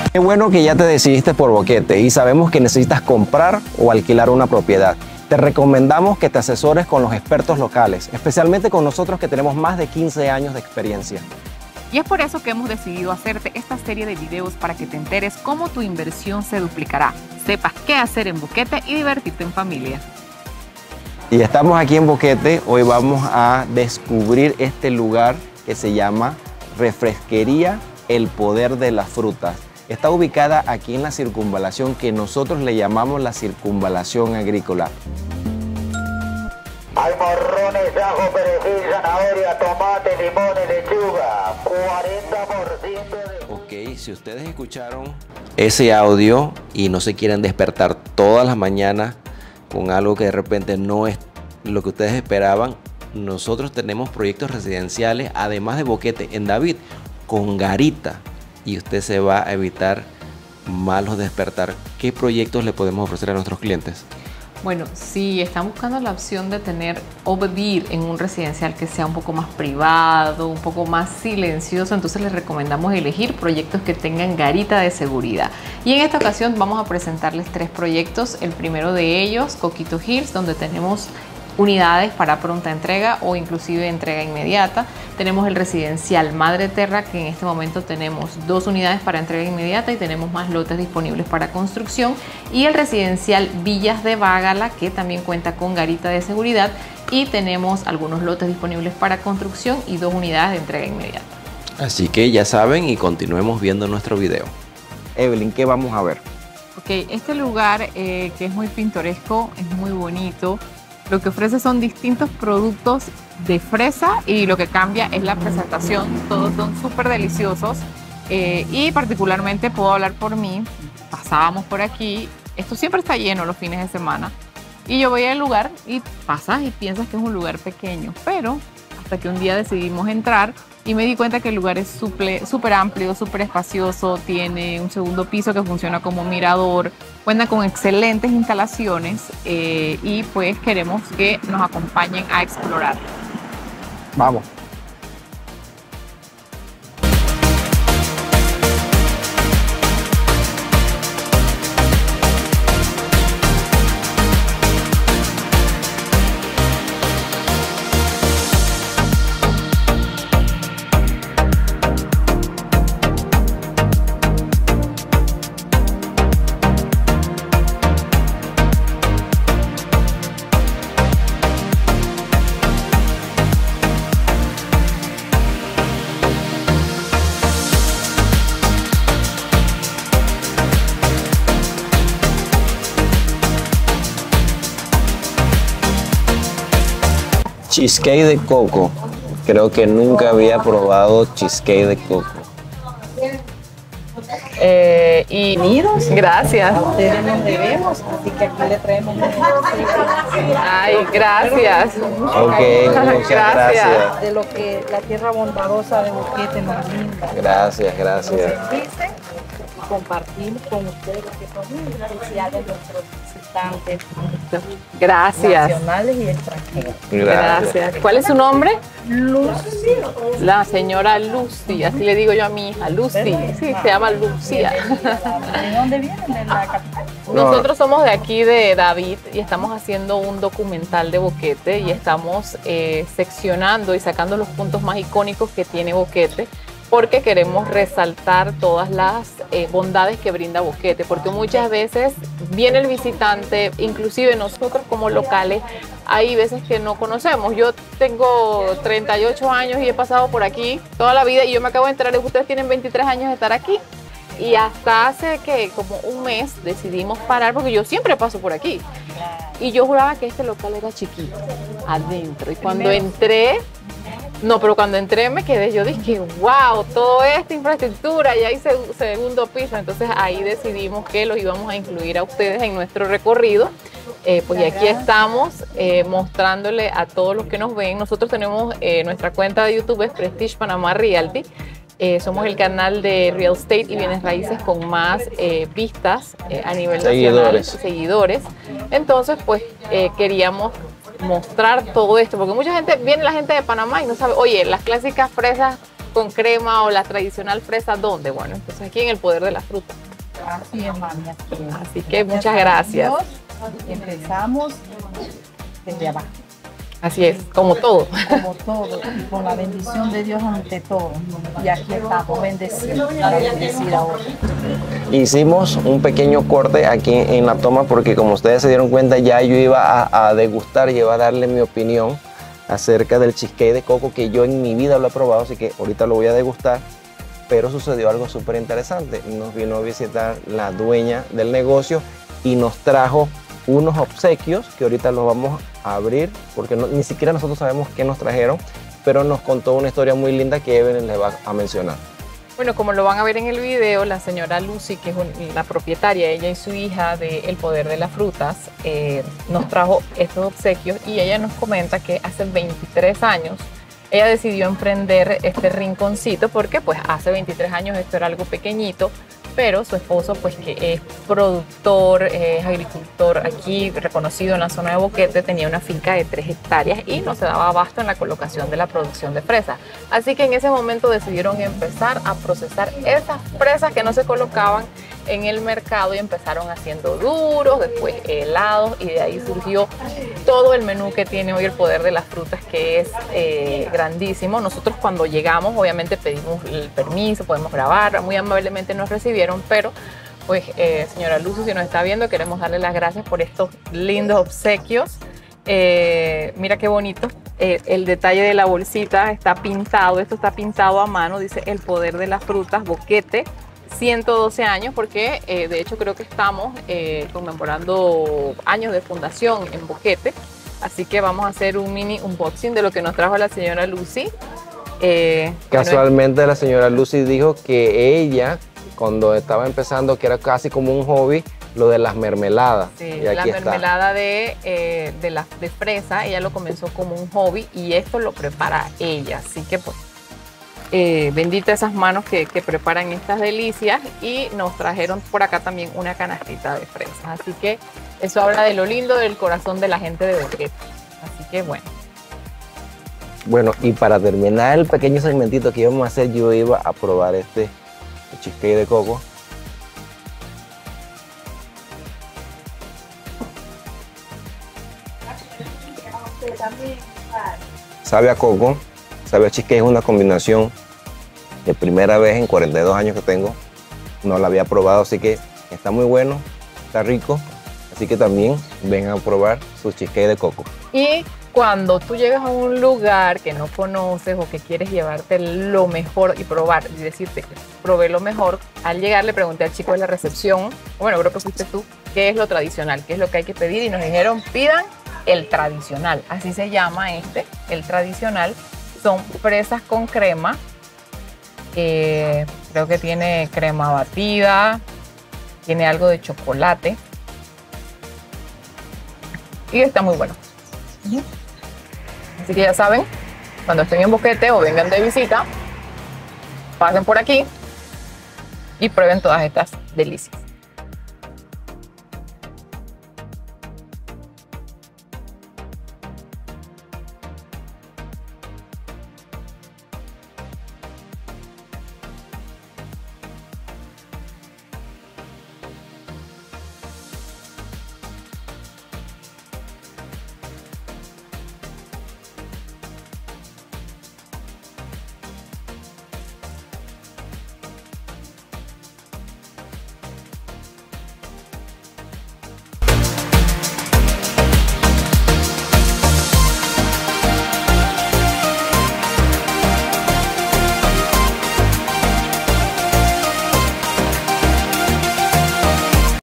Qué bueno que ya te decidiste por Boquete y sabemos que necesitas comprar o alquilar una propiedad. Te recomendamos que te asesores con los expertos locales, especialmente con nosotros que tenemos más de 15 años de experiencia. Y es por eso que hemos decidido hacerte esta serie de videos para que te enteres cómo tu inversión se duplicará, sepas qué hacer en Boquete y divertirte en familia. Y estamos aquí en Boquete, hoy vamos a descubrir este lugar que se llama Refresquería El Poder de las Frutas. Está ubicada aquí en la circunvalación que nosotros le llamamos la circunvalación agrícola. Hay morrones, ajo, perejil, zanahoria, tomate, limón y lechuga. 40% de... Ok, si ustedes escucharon ese audio y no se quieren despertar todas las mañanas con algo que de repente no es lo que ustedes esperaban, nosotros tenemos proyectos residenciales, además de Boquete, en David, con garita. Y usted se va a evitar malos despertar. ¿Qué proyectos le podemos ofrecer a nuestros clientes? Bueno, si están buscando la opción de tener o vivir en un residencial que sea un poco más privado, un poco más silencioso, entonces les recomendamos elegir proyectos que tengan garita de seguridad. Y en esta ocasión vamos a presentarles 3 proyectos. El primero de ellos, Coquito Hills, donde tenemos unidades para pronta entrega o inclusive entrega inmediata. Tenemos el residencial Madre Terra, que en este momento tenemos 2 unidades para entrega inmediata y tenemos más lotes disponibles para construcción. Y el residencial Villas de Bágala, que también cuenta con garita de seguridad y tenemos algunos lotes disponibles para construcción y 2 unidades de entrega inmediata. Así que ya saben y continuemos viendo nuestro video. Evelyn, ¿qué vamos a ver? Ok, este lugar que es muy pintoresco, es muy bonito. Lo que ofrece son distintos productos de fresa y lo que cambia es la presentación. Todos son súper deliciosos y particularmente puedo hablar por mí. Pasábamos por aquí, esto siempre está lleno los fines de semana y yo voy al lugar y pasas y piensas que es un lugar pequeño, pero hasta que un día decidimos entrar y me di cuenta que el lugar es súper amplio, súper espacioso, tiene un segundo piso que funciona como mirador, cuenta con excelentes instalaciones y pues queremos que nos acompañen a explorar. Vamos. Cheesecake de coco. Creo que nunca había probado cheesecake de coco. Y unidos, gracias. Ustedes nos debemos, así que aquí le traemos un Ay, gracias. Ok, muchas gracias. de lo que la tierra bondadosa de Boquete nos brinda. Gracias, gracias. Dicen y compartimos con ustedes que son muy especiales nuestros visitantes Gracias. nacionales y extranjeros. Gracias. ¿Cuál es su nombre? Lucy. La señora Lucy, así le digo yo a mi hija, Lucy. Sí, se llama Lucía. ¿De dónde vienen? ¿De la capital? Nosotros somos de aquí de David y estamos haciendo un documental de Boquete y estamos seccionando y sacando los puntos más icónicos que tiene Boquete porque queremos resaltar todas las bondades que brinda Boquete, porque muchas veces viene el visitante, inclusive nosotros como locales, hay veces que no conocemos. Yo tengo 38 años y he pasado por aquí toda la vida y yo me acabo de enterar de que ustedes tienen 23 años de estar aquí. Y hasta hace que como un mes decidimos parar porque yo siempre paso por aquí. Y yo juraba que este local era chiquito, adentro. Y cuando entré, no, pero cuando entré me quedé, yo dije, wow, toda esta infraestructura y hay segundo piso. Entonces ahí decidimos que los íbamos a incluir a ustedes en nuestro recorrido. Pues y aquí estamos mostrándole a todos los que nos ven. Nosotros tenemos nuestra cuenta de YouTube, es Prestige Panamá Realty. Somos el canal de Real Estate y Bienes Raíces con más vistas a nivel nacional, seguidores. Entonces, pues queríamos mostrar todo esto, porque mucha gente, viene la gente de Panamá y no sabe, oye, las clásicas fresas con crema o la tradicional fresa, ¿dónde? Bueno, entonces aquí en el Poder de la Fruta. Así es, mami. Así que muchas gracias. Empezamos desde abajo. Así es, como todo. Como todo, y con la bendición de Dios ante todo. Y aquí estamos bendecidos para bendecir a otros. Hicimos un pequeño corte aquí en la toma porque como ustedes se dieron cuenta ya yo iba a degustar y iba a darle mi opinión acerca del cheesecake de coco que yo en mi vida lo he probado, así que ahorita lo voy a degustar. Pero sucedió algo súper interesante. Nos vino a visitar la dueña del negocio y nos trajo unos obsequios que ahorita los vamos a abrir porque ni siquiera nosotros sabemos qué nos trajeron, pero nos contó una historia muy linda que Evelyn les va a mencionar. Bueno, como lo van a ver en el video, la señora Lucy, que es la propietaria, ella y su hija de El Poder de las Frutas, nos trajo estos obsequios y ella nos comenta que hace 23 años ella decidió emprender este rinconcito porque pues hace 23 años esto era algo pequeñito, pero su esposo pues que es productor, es agricultor aquí reconocido en la zona de Boquete, tenía una finca de 3 hectáreas y no se daba abasto en la colocación de la producción de fresas. Así que en ese momento decidieron empezar a procesar esas fresas que no se colocaban en el mercado y empezaron haciendo duros, después helados y de ahí surgió todo el menú que tiene hoy El Poder de las Frutas, que es grandísimo. Nosotros cuando llegamos obviamente pedimos el permiso, podemos grabar, muy amablemente nos recibieron, pero pues señora Lucy, si nos está viendo, queremos darle las gracias por estos lindos obsequios. Mira qué bonito, el detalle de la bolsita está pintado, esto está pintado a mano, dice El Poder de las Frutas, Boquete, 112 años, porque de hecho creo que estamos conmemorando años de fundación en Boquete, así que vamos a hacer un mini unboxing de lo que nos trajo la señora Lucy. Casualmente la señora Lucy dijo que ella, cuando estaba empezando, que era casi como un hobby, lo de las mermeladas. Sí, y la aquí mermelada de fresa, ella lo comenzó como un hobby y esto lo prepara ella, así que pues bendita esas manos que preparan estas delicias, y nos trajeron por acá también una canastita de fresas, así que eso habla de lo lindo del corazón de la gente de Boquete, así que bueno. Bueno, y para terminar el pequeño segmentito que íbamos a hacer, yo iba a probar este cheesecake de coco. Sabe a coco, sabe a cheesecake, es una combinación de primera vez en 42 años que tengo. No la había probado, así que está muy bueno, está rico. Así que también vengan a probar su cheesecake de coco. Y cuando tú llegas a un lugar que no conoces o que quieres llevarte lo mejor y probar y decirte que probé lo mejor, al llegar le pregunté al chico de la recepción, bueno, creo que fuiste tú, qué es lo tradicional, qué es lo que hay que pedir, y nos dijeron pidan el tradicional, así se llama el tradicional. Son fresas con crema, creo que tiene crema batida, tiene algo de chocolate y está muy bueno. Así que ya saben, cuando estén en Boquete o vengan de visita, pasen por aquí y prueben todas estas delicias.